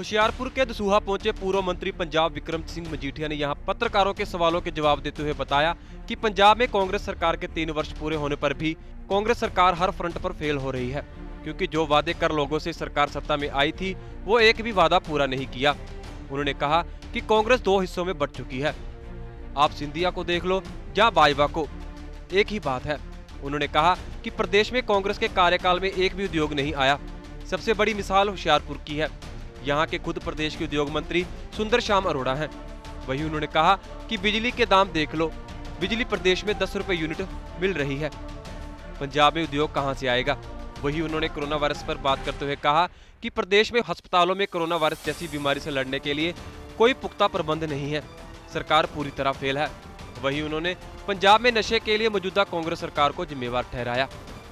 होशियारपुर के दसूहा पहुंचे पूर्व मंत्री पंजाब विक्रम सिंह मजीठिया ने यहां पत्रकारों के सवालों के जवाब देते हुए बताया कि पंजाब में कांग्रेस सरकार के 3 वर्ष पूरे होने पर भी कांग्रेस सरकार हर फ्रंट पर फेल हो रही है, क्योंकि जो वादे कर लोगों से सरकार सत्ता में आई थी वो एक भी वादा पूरा नहीं किया। उन्होंने कहा कि कांग्रेस 2 हिस्सों में बंट चुकी है। आप सिंधिया को देख लो या भाजपा को, एक ही बात है। उन्होंने कहा कि प्रदेश में कांग्रेस के कार्यकाल में एक भी उद्योग नहीं आया। सबसे बड़ी मिसाल होशियारपुर की है। यहाँ के खुद प्रदेश के उद्योग मंत्री सुंदर श्याम अरोड़ा हैं। वहीं उन्होंने कहा कि बिजली के दाम देख लो, बिजली प्रदेश में 10 रुपए यूनिट मिल रही है। पंजाब में उद्योग कहां से आएगा। वहीं उन्होंने कोरोना वायरस पर बात करते हुए कहा कि प्रदेश में अस्पतालों में कोरोना वायरस जैसी बीमारी से लड़ने के लिए कोई पुख्ता प्रबंध नहीं है, सरकार पूरी तरह फेल है। वहीं उन्होंने पंजाब में नशे के लिए मौजूदा कांग्रेस सरकार को जिम्मेवार ठहराया।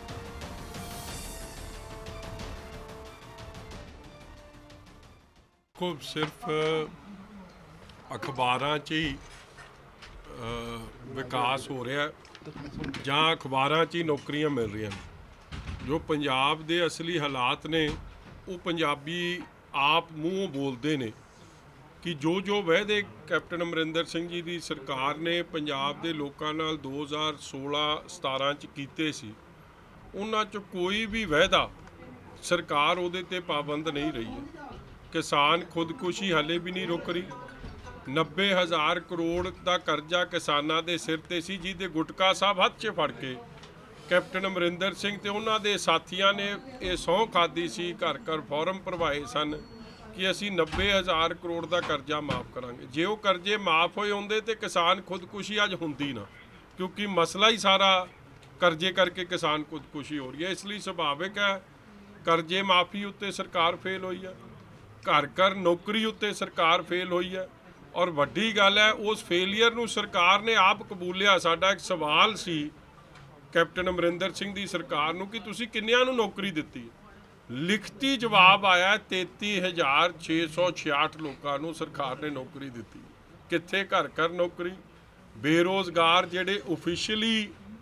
को सिर्फ अखबारां 'ਚ ही विकास हो रहा है ਜਾਂ अखबारां 'ਚ ही नौकरियां मिल रही हैं। जो पंजाब के असली हालात ने वो पंजाबी आप मूँहों बोलते हैं कि जो वायदे कैप्टन अमरिंदर सिंह जी की सरकार ने पंजाब के लोगों नाल 2016-17 च कीते सी, उन्हां च कोई भी वायदा सरकार उहदे ते पाबंद नहीं रही है। किसान खुदकुशी हले भी नहीं रुक रही। 90,000 करोड़ का करजा किसानों के सिर ते सी, जिहदे गुटका साहब हत्थ 'च फड़ के कैप्टन अमरिंदर सिंह ते उन्हां दे साथियां ने ये सौं खाधी सी, घर घर फॉर्म भरवाए सन कि असी 90,000 करोड़ का करजा माफ़ करांगे। जे वो करजे माफ़ होए होंदे ते किसान खुदकुशी अज हुंदी ना, क्योंकि मसला ही सारा करजे करके किसान खुदकुशी हो रही है। इसलिए सुभाविक है करजे माफ़ी उत्ते सरकार फेल हुई है, घर घर नौकरी उत्ते सरकार फेल हुई है। और वड्डी गल है उस फेलीयर नूं सरकार ने आप कबूलिया। साडा एक सवाल सी कैप्टन अमरिंदर सिंह दी सरकार नूं कि तुसीं किन्नियां नूं नौकरी दित्ती। लिखती जवाब आया 33,666 लोगों नूं सरकार ने नौकरी दित्ती। कित्थे घर घर नौकरी। बेरोज़गार जिहड़े ऑफिशियली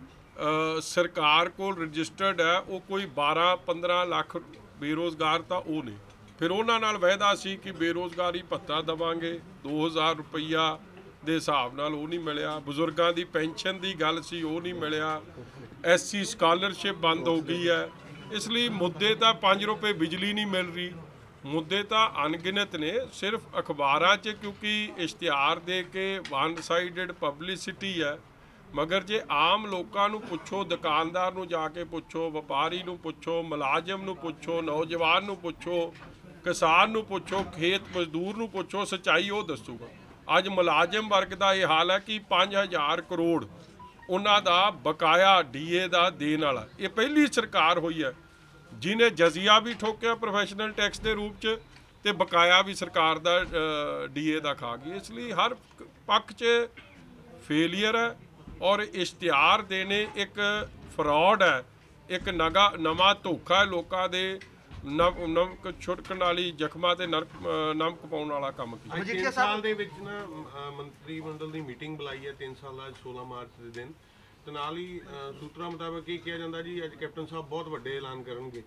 सरकार को रजिस्टर्ड है वो कोई 12-15 लाख बेरोज़गार तां वो ने। फिर उन्हां नाल वायदा सी कि बेरोज़गारी भत्ता देवांगे 2,000 रुपया दे हिसाब नाल वो नहीं मिलिया। बजुर्गों की पेंशन की गल सी वो नहीं मिलिया। SC स्कॉलरशिप बंद हो गई है। इसलिए मुद्दे तो 5 रुपए बिजली नहीं मिल रही, मुद्दे तो अनगिनत ने। सिर्फ अखबारां 'च क्योंकि इश्तिहार दे के वन साइडेड पब्लिसिटी है, मगर जे आम लोगों नूं पुछो, दुकानदार नूं जाके पुछो, व्यापारी नूं पुछो, मुलाजम नूं पुछो, नौजवान नूं पुछो, किसान नूं पुछो, खेत मजदूर नूं पुछो, सच्चाई वो दसूगा। अज मुलाजम वर्ग का यह हाल है कि 5,000 करोड़ उन्हां दा बकाया DA का देण वाला। ये पहली सरकार हुई है जिन्हें जजिया भी ठोकिया प्रोफैशनल टैक्स के रूप च, ते बकाया भी सरकार का DA का खा गई। इसलिए हर पक्ष च फेलीयर है और इश्तिहार देने एक फ्रॉड है, एक नवा धोखा है। लोगों के नमक छुड़कण वाली जख्मां ते नमक पाउण वाला काम कीता। 3 साल ਦੇ ਵਿੱਚ ਨਾ ਮੰਤਰੀ ਮੰਡਲ ਦੀ ਮੀਟਿੰਗ ਬੁਲਾਈ ਹੈ 3 ਸਾਲਾਂ 16 ਮਾਰਚ ਦੇ ਦਿਨ, ਤੇ ਨਾਲ ਹੀ ਸੂਤਰਾਂ ਮੁਤਾਬਕ ਇਹ ਕਿਹਾ ਜਾਂਦਾ ਜੀ ਅੱਜ ਕੈਪਟਨ ਸਾਹਿਬ ਬਹੁਤ ਵੱਡੇ ਐਲਾਨ ਕਰਨਗੇ।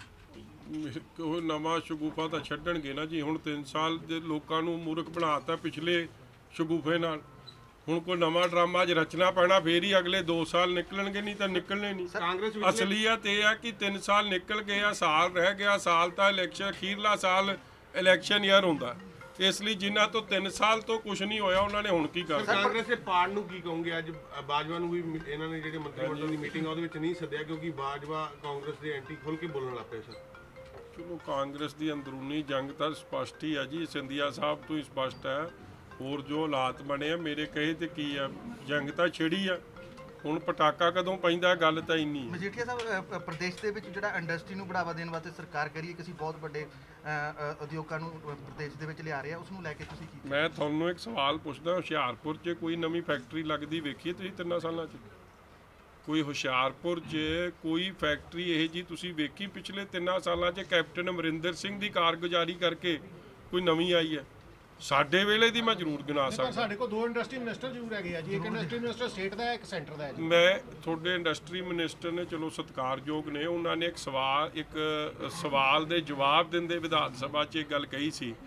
ਉਹ ਨਵਾਂ ਸ਼ਗੂਫਾ ਤਾਂ ਛੱਡਣਗੇ ਨਾ ਜੀ। ਹੁਣ 3 ਸਾਲ ਦੇ ਲੋਕਾਂ ਨੂੰ ਮੂਰਖ ਬਣਾਤਾ ਪਿਛਲੇ ਸ਼ਗੂਫੇ ਨਾਲ। ਹੁਣ ਕੋਈ ਨਵਾਂ ड्रामा ज रचना पैना, फिर ही अगले 2 साल निकलणगे, नहीं तो निकलने नहीं। असलीयत यह है कि 3 साल निकल गए, साल रह गया, साल तो इलैक्शन अखीरला साल इलैक्शन ईयर होंदा। इसलिए जिन्हों तो 3 साल तो कुछ नहीं होया उन्होंने हुण की करना। कांग्रेस के पार्ट नूं की कहोगे? अज बाजवा नूं भी इन्हां ने जिहड़े मंत्रिमंडल की मीटिंग ਉਹਦੇ ਵਿੱਚ नहीं सद्दिया क्योंकि बाजवा कांग्रेस के एंटी खुल के बोलण लग पे। सर चलो कांग्रेस की अंदरूनी जंग तो स्पष्ट ही है जी, सिंधिया साहब तो ही स्पष्ट है। और जो हालात बने हैं मेरे कहे तो की है, जंग तो छिड़ी है। ਹੁਣ ਪਟਾਕਾ ਕਦੋਂ ਪੈਂਦਾ ਗੱਲ ਤਾਂ ਇੰਨੀ। ਮਜੀਠੀਆ ਸਾਹਿਬ ਪ੍ਰਦੇਸ਼ ਦੇ ਵਿੱਚ ਜਿਹੜਾ ਇੰਡਸਟਰੀ ਨੂੰ ਬੜਾਵਾ ਦੇਣ ਵਾਸਤੇ ਸਰਕਾਰ ਕਰੀ ਕਿਸੇ ਬਹੁਤ ਵੱਡੇ ਉਦਯੋਗਾਂ ਨੂੰ ਪ੍ਰਦੇਸ਼ ਦੇ ਵਿੱਚ ਲਿਆ ਰਿਹਾ, ਉਸ ਨੂੰ ਲੈ ਕੇ ਤੁਸੀਂ ਕੀ? ਮੈਂ ਤੁਹਾਨੂੰ ਇੱਕ ਸਵਾਲ ਪੁੱਛਦਾ, ਹੁਸ਼ਿਆਰਪੁਰ 'ਚ ਕੋਈ ਨਵੀਂ ਫੈਕਟਰੀ ਲੱਗਦੀ ਵੇਖੀ ਤੁਸੀਂ 3 ਸਾਲਾਂ 'ਚ? ਕੋਈ ਹੁਸ਼ਿਆਰਪੁਰ 'ਚ ਕੋਈ ਫੈਕਟਰੀ ਇਹ ਜੀ ਤੁਸੀਂ ਵੇਖੀ ਪਿਛਲੇ 3 ਸਾਲਾਂ 'ਚ? ਕੈਪਟਨ ਅਮਰਿੰਦਰ ਸਿੰਘ ਦੀ ਕਾਰਗੁਜ਼ਾਰੀ ਕਰਕੇ ਕੋਈ ਨਵੀਂ ਆਈ ਹੈ? ਸਾਡੇ ਵੇਲੇ ਦੀ ਮੈਂ ਜ਼ਰੂਰ ਗਿਣਾ ਸਕਦਾ। ਸਾਡੇ ਕੋਲ 2 ਇੰਡਸਟਰੀ ਮਿਨਿਸਟਰ ਜ਼ਰੂਰ ਹੈਗੇ ਆ ਜੀ, ਇੱਕ ਇੰਡਸਟਰੀ ਮਿਨਿਸਟਰ ਸਟੇਟ ਦਾ ਹੈ, ਇੱਕ ਸੈਂਟਰ ਦਾ ਹੈ ਜੀ। ਮੈਂ ਤੁਹਾਡੇ ਇੰਡਸਟਰੀ ਮਿਨਿਸਟਰ ਨੇ ਚਲੋ ਸਤਿਕਾਰਯੋਗ ਨੇ, ਉਹਨਾਂ ਨੇ ਇੱਕ ਸਵਾਲ ਦੇ ਜਵਾਬ ਦਿੰਦੇ ਵਿਧਾਨ ਸਭਾ 'ਚ ਇਹ ਗੱਲ ਕਹੀ ਸੀ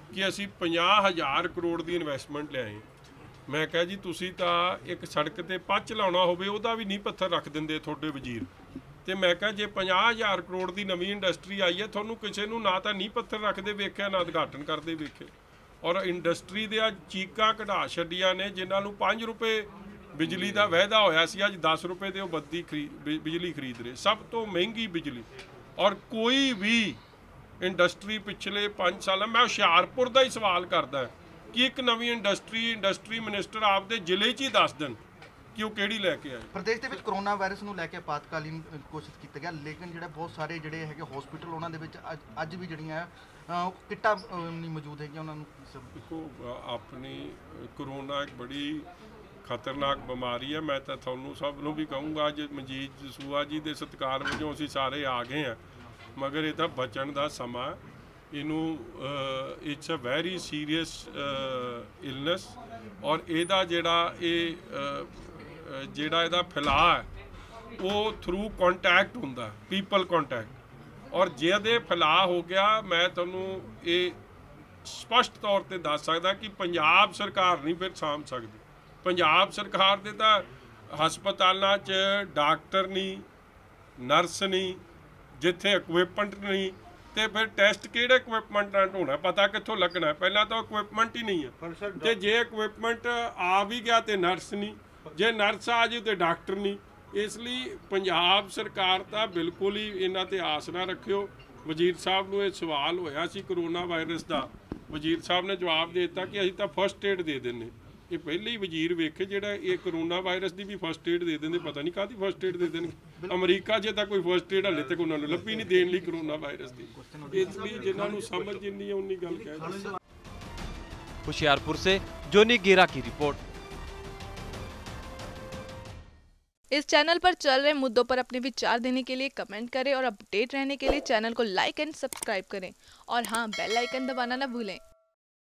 ਕਿ ਅਸੀਂ 50,000 ਕਰੋੜ ਦੀ ਇਨਵੈਸਟਮੈਂਟ ਲਿਆਏ। ਮੈਂ ਕਿਹਾ ਜੀ ਤੁਸੀਂ ਤਾਂ ਇੱਕ ਸੜਕ ਤੇ ਪੱਚ ਲਾਉਣਾ ਹੋਵੇ ਉਹਦਾ ਵੀ ਨੀਂਹ ਪੱਥਰ ਰੱਖ ਦਿੰਦੇ ਤੁਹਾਡੇ ਵਜ਼ੀਰ। ਤੇ ਮੈਂ ਕਿਹਾ ਜੇ 50,000 ਕਰੋੜ ਦੀ ਨਵੀਂ ਇੰਡਸਟਰੀ ਆਈ ਹੈ, ਤੁਹਾਨੂੰ ਕਿਸੇ ਨੂੰ ਨਾ ਤਾਂ ਨੀਂਹ ਪੱਥਰ ਰੱਖਦੇ ਵੇਖਿਆ, ਨਾ ਉਦਘਾਟਨ ਕਰਦੇ ਵੇਖੇ। ਔਰ ਇੰਡਸਟਰੀ ਦੇ ਅੱਜ ਚੀਕਾਂ ਕਢਾ ਛੱਡੀਆਂ ਨੇ, ਜਿਨ੍ਹਾਂ ਨੂੰ 5 ਰੁਪਏ ਬਿਜਲੀ ਦਾ ਵਾਅਦਾ ਹੋਇਆ ਸੀ, ਅੱਜ 10 ਰੁਪਏ ਦੇ ਉਹ ਬਿਜਲੀ ਖਰੀਦ ਰਹੇ, ਸਭ ਤੋਂ ਮਹਿੰਗੀ ਬਿਜਲੀ। ਔਰ ਕੋਈ ਵੀ ਇੰਡਸਟਰੀ ਪਿਛਲੇ 5 ਸਾਲਾਂ, ਮੈਂ ਹੁਸ਼ਿਆਰਪੁਰ ਦਾ ਹੀ ਸਵਾਲ ਕਰਦਾ ਕਿ ਇੱਕ ਨਵੀਂ ਇੰਡਸਟਰੀ ਮਿਨਿਸਟਰ ਆਪਦੇ ਜ਼ਿਲ੍ਹੇ 'ਚ ਹੀ ਦੱਸ ਦੇਣ ਕਿ ਉਹ ਕਿਹੜੀ ਲੈ ਕੇ ਆਏ। ਪ੍ਰਦੇਸ਼ ਦੇ ਵਿੱਚ ਕਰੋਨਾ ਵਾਇਰਸ ਨੂੰ ਲੈ ਕੇ ਆਪਾਤਕਾਲੀਨ ਘੋਸ਼ਿਤ ਕੀਤਾ ਗਿਆ, ਲੇਕਿਨ ਜਿਹੜਾ ਬਹੁਤ ਸਾਰੇ ਜਿਹੜੇ ਹੈਗੇ ਹਸਪੀਟਲ ਉਹਨਾਂ ਦੇ ਵਿੱਚ ਅੱਜ ਵੀ ਜਿਹੜੀਆਂ ਕਿੱਟਾਂ ਨਹੀਂ ਮੌਜੂਦ ਹੈਗੀਆਂ ਉਹਨਾਂ ਨੂੰ। ਦੇਖੋ ਆਪਣੀ ਕਰੋਨਾ ਇੱਕ ਬੜੀ ਖਤਰਨਾਕ ਬਿਮਾਰੀ ਹੈ। ਮੈਂ ਤਾਂ ਤੁਹਾਨੂੰ ਸਭ ਨੂੰ ਵੀ ਕਹੂੰਗਾ, ਅੱਜ ਮਨਜੀਤ ਜਸੂਆ ਜੀ ਦੇ ਸਤਿਕਾਰ ਵਜੋਂ ਅਸੀਂ ਸਾਰੇ ਆ ਗਏ ਹਾਂ, ਮਗਰ ਇਹ ਤਾਂ ਬਚਣ ਦਾ ਸਮਾਂ। ਇਹਨੂੰ it's a very serious illness, ਔਰ ਇਹਦਾ ਜਿਹੜਾ ਇਹਦਾ ਫੈਲਾਅ ਹੈ ਉਹ ਥਰੂ ਕੰਟੈਕਟ ਹੁੰਦਾ, ਪੀਪਲ ਕੰਟੈਕਟ। ਔਰ ਜੇ ਇਹਦੇ ਫੈਲਾਅ ਹੋ ਗਿਆ, ਮੈਂ ਤੁਹਾਨੂੰ ਇਹ ਸਪਸ਼ਟ ਤੌਰ ਤੇ ਦੱਸ ਸਕਦਾ ਕਿ ਪੰਜਾਬ ਸਰਕਾਰ ਨਹੀਂ ਫਿਰ ਸਾਂਭ ਸਕਦੀ। ਪੰਜਾਬ ਸਰਕਾਰ ਦੇ ਤਾਂ ਹਸਪਤਾਲਾਂ 'ਚ ਡਾਕਟਰ ਨਹੀਂ, ਨਰਸ ਨਹੀਂ, ਜਿੱਥੇ ਇਕਵਿਪਮੈਂਟ ਨਹੀਂ, ਤੇ ਫਿਰ ਟੈਸਟ ਕਿਹੜੇ ਇਕਵਿਪਮੈਂਟ ਨਾਲ ਹੋਣਾ, ਪਤਾ ਕਿੱਥੋਂ ਲੱਗਣਾ? ਪਹਿਲਾਂ ਤਾਂ ਇਕਵਿਪਮੈਂਟ ਹੀ ਨਹੀਂ ਹੈ। ਤੇ ਜੇ ਇਕਵਿਪਮੈਂਟ ਆ ਵੀ ਗਿਆ ਤੇ ਨਰਸ ਨਹੀਂ, ਜੇ ਨਰਸ ਆ ਜਾਊ ਤੇ ਡਾਕਟਰ ਨਹੀਂ। ਇਸ ਲਈ ਪੰਜਾਬ ਸਰਕਾਰ ਤਾਂ ਬਿਲਕੁਲ ਹੀ ਇਹਨਾਂ ਤੇ ਆਸ ਨਾ ਰੱਖਿਓ। ਵਜ਼ੀਰ ਸਾਹਿਬ ਨੂੰ ਇਹ ਸਵਾਲ ਹੋਇਆ ਸੀ ਕਰੋਨਾ ਵਾਇਰਸ ਦਾ, ਵਜ਼ੀਰ ਸਾਹਿਬ ਨੇ ਜਵਾਬ ਦੇ ਦਿੱਤਾ ਕਿ ਅਸੀਂ ਤਾਂ ਫਸਟ ਏਡ ਦੇ ਦਿੰਦੇ। ਇਹ ਪਹਿਲੇ ਹੀ ਵਜ਼ੀਰ ਵੇਖੇ ਜਿਹੜਾ ਇਹ ਕਰੋਨਾ ਵਾਇਰਸ ਦੀ ਵੀ ਫਸਟ ਏਡ ਦੇ ਦਿੰਦੇ, ਪਤਾ ਨਹੀਂ ਕਾਹਦੀ ਫਸਟ ਏਡ ਦੇ ਦੇਣਗੇ। ਅਮਰੀਕਾ 'ਚ ਤਾਂ ਕੋਈ ਫਸਟ ਏਡ ਹਾਲੇ ਤੱਕ ਉਹਨਾਂ ਨੂੰ ਲੱਭੀ ਨਹੀਂ ਦੇਣ ਲਈ ਕਰੋਨਾ ਵਾਇਰਸ ਦੀ। ਇਸ ਲਈ ਜਿਨ੍ਹਾਂ ਨੂੰ ਸਮਝ ਜਿੰਨੀ ਹੈ ਉਨੀ ਗੱਲ ਕਹਿ ਦਿੰਦੇ। होशियारपुर से जोनी गेरा की रिपोर्ट। इस चैनल पर चल रहे मुद्दों पर अपने विचार देने के लिए कमेंट करें और अपडेट रहने के लिए चैनल को लाइक एंड सब्सक्राइब करें और हाँ, बेल आइकन दबाना ना भूलें।